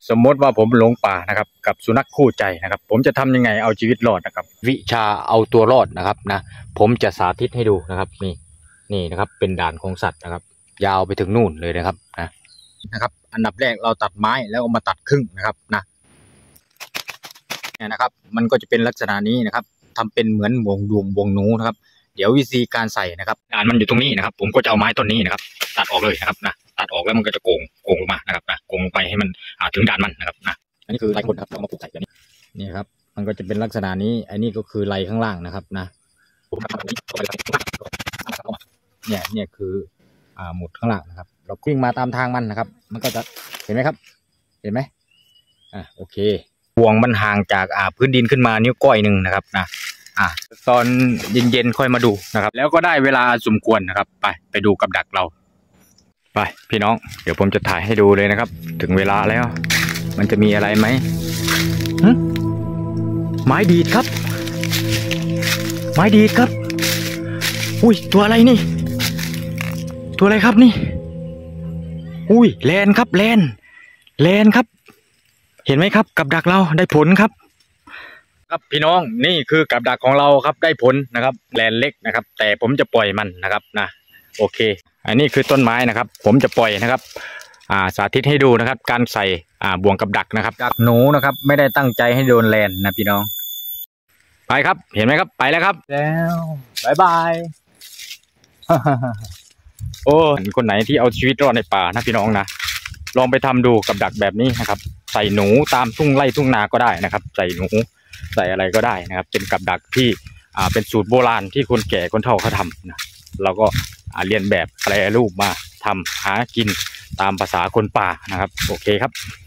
สมมติว่าผมหลงป่านะครับกับสุนัขคู่ใจนะครับผมจะทำยังไงเอาชีวิตรอดนะครับวิชาเอาตัวรอดนะครับนะผมจะสาธิตให้ดูนะครับนี่นะครับเป็นด่านของสัตว์นะครับยาวไปถึงนู่นเลยนะครับอันดับแรกเราตัดไม้แล้วเอามาตัดครึ่งนะครับเนี่ยนะครับมันก็จะเป็นลักษณะนี้นะครับทำเป็นเหมือนวงหนูนะครับเดี๋ยววิธีการใส่นะครับด่านมันอยู่ตรงนี้นะครับผมก็จะเอาไม้ต้นนี้นะครับตัดออกเลยนะครับตัดออกแล้วมันก็จะโกงลงมานะครับโกงลงไปให้มันถึงด่านมันนะครับอันนี้คือไรคนครับเรามาปลูกใส่แบบนี้นี่ครับมันก็จะเป็นลักษณะนี้อันนี้ก็คือไรข้างล่างนะครับผมทำแบบนี้เนี่ยคือหมุดข้างล่างนะครับเราวิ่งมาตามทางมันนะครับมันก็จะเห็นไหมครับเห็นไหมโอเคห่วงมันห่างจากพื้นดินขึ้นมานิ้วก้อยหนึ่งนะครับตอนเย็นๆค่อยมาดูนะครับแล้วก็ได้เวลาสมควรนะครับไปดูกับดักเราไปพี่น้องเดี๋ยวผมจะถ่ายให้ดูเลยนะครับถึงเวลาแล้วมันจะมีอะไรไหมไม้ดีดครับไม้ดีดครับอุ้ยตัวอะไรนี่ตัวอะไรครับนี่อุ้ยแลนครับแลนครับเห็นไหมครับกับดักเราได้ผลครับพี่น้องนี่คือกับดักของเราครับได้ผลนะครับแลนเล็กนะครับแต่ผมจะปล่อยมันนะครับโอเคอันนี้คือต้นไม้นะครับผมจะปล่อยนะครับสาธิตให้ดูนะครับการใส่บ่วงกับดักนะครับดักหนูนะครับไม่ได้ตั้งใจให้โดนแลนนะพี่น้องไปครับเห็นไหมครับไปแล้วครับแล้วบายบายโอ้คนไหนที่เอาชีวิตรอดในป่านะพี่น้องนะลองไปทำดูกับดักแบบนี้นะครับใส่หนูตามทุ่งไร่ทุ่งนาก็ได้นะครับใส่หนูใส่อะไรก็ได้นะครับเป็นกับดักที่เป็นสูตรโบราณที่คนแก่คนเฒ่าเขาทำนะเราก็เรียนแบบแปรรูปมาทำหากินตามภาษาคนป่านะครับโอเคครับ